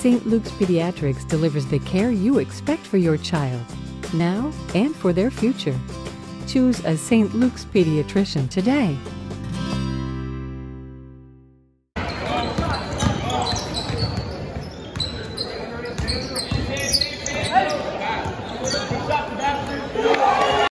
St. Luke's Pediatrics delivers the care you expect for your child, now and for their future. Choose a St. Luke's pediatrician today.